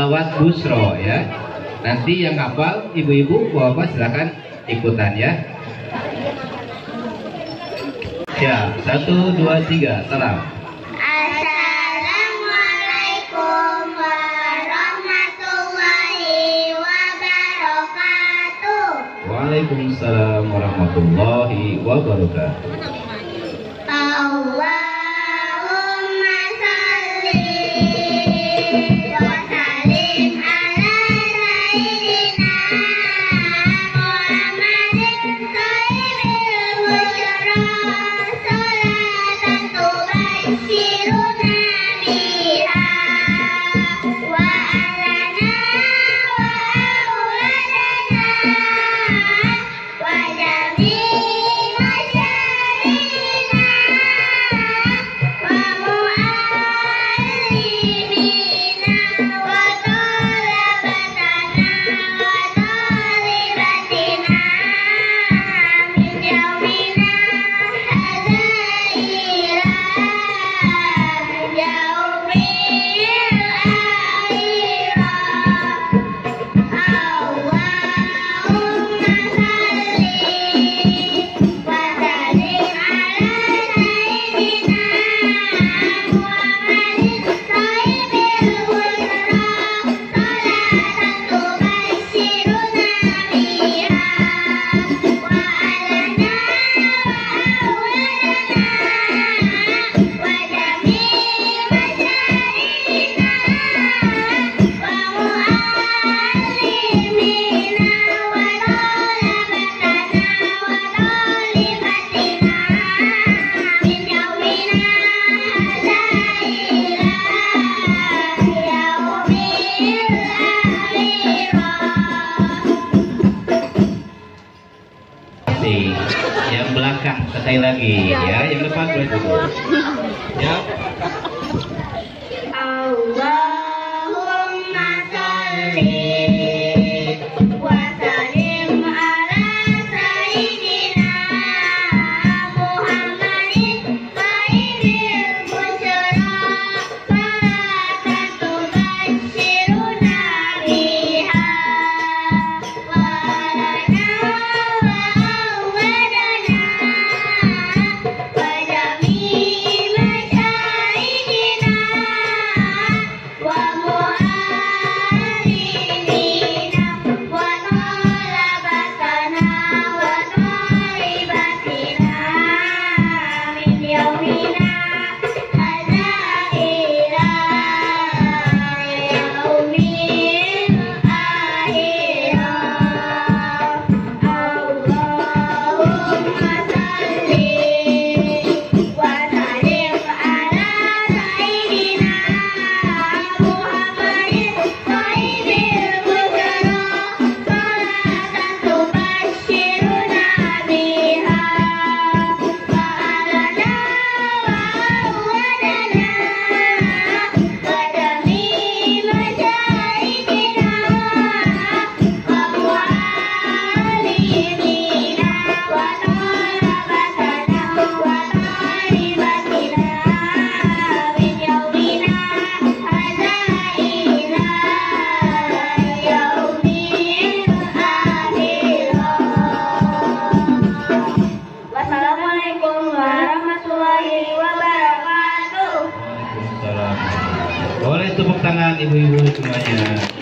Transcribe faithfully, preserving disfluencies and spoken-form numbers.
Salawat Busro ya. Nanti yang hafal ibu-ibu bapak silakan ikutan ya. Ya, satu dua tiga, salam. Assalamualaikum warahmatullahi wabarakatuh. Waalaikumsalam warahmatullahi wabarakatuh. Allahumma sholli wa sallim ala sayyidina Muhammadin shaykhil busyra sholatan tubashshiruna biha wa alana wa auladana wa jami'i masyayikina wa mu'allimina wa talabatana wa talibatina min yaumina hadza ila yaumil akhirah. Allahumma sholli wa sallim ala sayyidina Muhammadin shaykhil busyra sholatan tubashshiruna biha wa alana wa auladana wa jami'i masyayikina wa mu'allimina wa talabatana wa talibatina min yaumina hadza ila yaumil akhirah. Nih, yang belakang sekali lagi ya, yang depan boleh dulu. Ya. Allahumma sholli wa sallim ala sayyidina Muhammadin shaykhil busyra sholatan tubashshiruna biha wa alana wa auladana wa jami'i masyayikina wa mu'allimina wa talabatana wa talibatina min yaumina hadza ila yaumil akhirah. Allahumma sholli wa sallim ala sayyidina Muhammadin shaykhil busyra sholatan tubashshiruna biha wa alana wa auladana wa jami'i masyayikina wa mu'allimina wa talabatana wa talibatina min yaumina hadza ila yaumil akhirah. Wassalamualaikum warahmatullahi wabarakatuh. Waalaikumsalam. Boleh tepuk tangan ibu-ibu semuanya.